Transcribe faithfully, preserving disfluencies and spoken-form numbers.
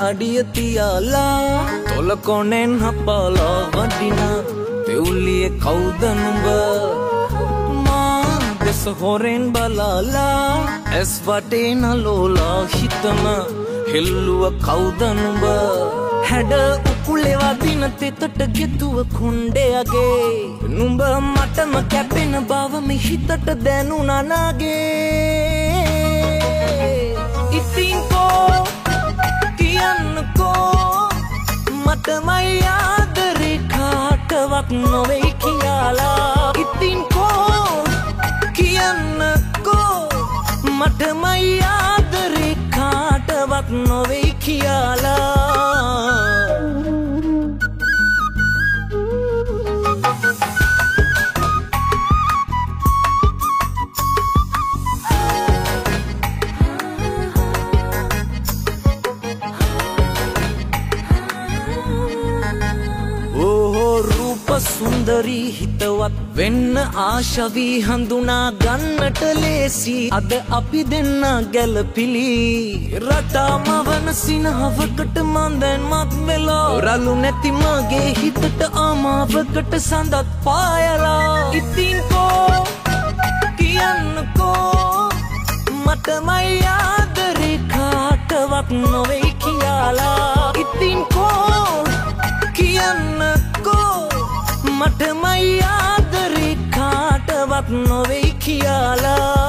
දාඩිය තියාලා තොල කොනෙන් හපලා වඩිනා තෙවුලියේ කවුද නුඹ මා දෙස හොරෙන් බලාලා ඇස් වටේ නලෝලා හිතම හෙල්ලුව කවුද නුඹ හැඩ උකුලේ වදින තෙතට ගෙතුව කුණ්ඩයගේ නුඹ මටම කැපෙන බව මේ හිතට දැනුණා නාගේ ඉතින් කෝ කියන්නකෝ මටමයි ආදරේ කාටවත් නොවේ කියලා ඉතින් කෝ කියන්නකෝ මටමයි ආදරේ කාටවත් නොවේ කියලා සුන්දරී හිතවත් වෙන්න ආශවී හඳුනා ගන්නට ලේසි අද අපි දෙන්න ගැලපිලි රටාම වන සිනහවකට මන් දැන් මත් වෙලා රළු නැති මගේ හිතට ආමාවකට සඳත් පායලා ඉතින් කෝ කියන්නකෝ මටමයි ආදරේ කාටවත් නොවේ කියලා ඉතින් කෝ කියන්නකෝ මටමයි ආදරේ කාටවත් නොවේ කියලා